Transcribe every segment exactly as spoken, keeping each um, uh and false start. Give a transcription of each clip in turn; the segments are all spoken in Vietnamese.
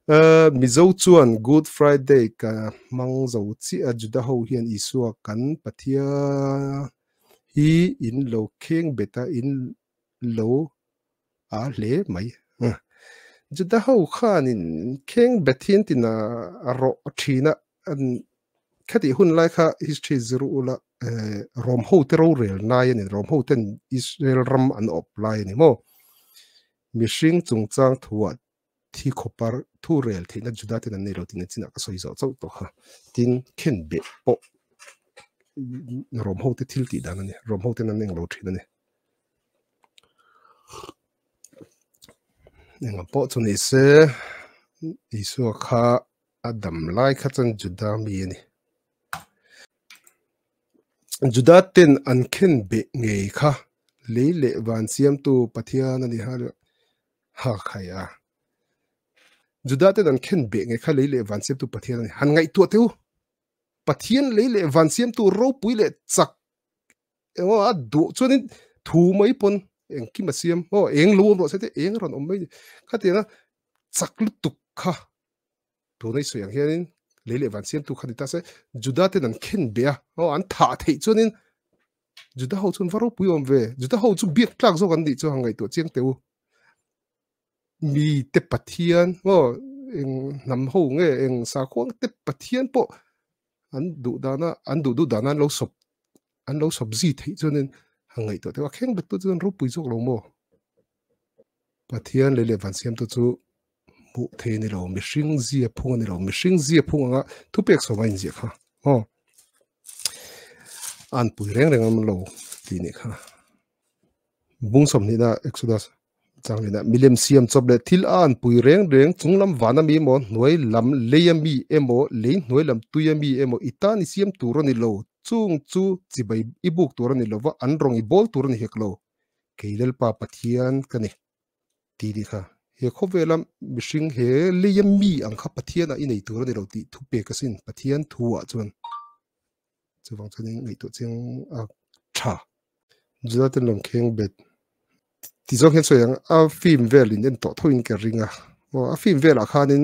Uh, mizo chuan Good Friday ka mang zo chi a Juda ho hian Isua kan pathia hi in lo kheng beta in lo a le mai. Juda ho khan in kheng bethin tina ro thina an khati hun lai kha history zero ula rom ho te ro rel nai ni rom ho ten Israel ram an op lai ni mo mishing chung chang thuat thi khopar thu rel thina Juda ten an nei lo tin china ka soi zo chau to ha tin khen be po rom ho te thil ti dan ani rom ho ten an neng lo thina ni neng po chuni se isu kha adam lai kha chan Juda mi ni Juda ten an khen be ngei kha leile van siam tu pathian ani ha ha khaya Juda ten an khen be ngei kha leile van siam tu pathian ani han ngai tu teu pathian leile van siam tu ro pui le chak o a du chuanin thu mai pon eng ki ma siam o eng lu ro se te eng ron om mai kha te na chak lu tu kha tu nei so yang hianin leile van siam tu kha ta se Juda ten an khen be a o an tha thei chuanin Juda ho chun varo pui om ve Juda ho chu biak tlak zo kan di chu hangai to chiang teu mi te pathian o eng nam ho nge eng sa khong te pathian po an du dana an du du dana lo sop an lo sop zi thei chuanin hangai to te wa kheng bet tu chun ro pui jok lo mo pathian le le van siam tu chu mu the ni lo mi hring zia phung ni lo mi hring zia phung anga thu pek so mai ji kha o an pui reng reng am lo ti ni kha bung som ni da exodus chang ni da milem siam chop le thil an pui reng reng chunglam wana mi mo noi lam leyami emo le noi lam tuyami emo itani siam turo ni lo chung chu chibai ibuk turo ni lo wa an rong i bol turo ni heklo keilel pa pathian kani ti di kha he khovelam mishing he leyami ang kha pathian a inei turo ni lo ti thu pe kasin pathian thuwa chuan chuwang chaning ngai to cheng a tha Juda ten long kheng bet ti zong hen so yang a film vel in en to thoin ke ringa o a film vel a khanin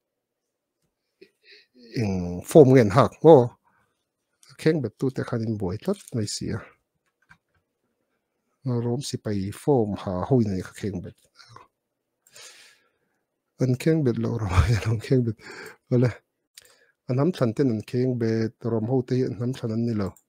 eng form ngen hak o kheng bet tu te khanin boi tot mai sia rom si pai form ha hoin ni kheng bet an kheng bet lo ro long kheng bet wala anam than ten an kheng bet rom ho te an nam than an ni lo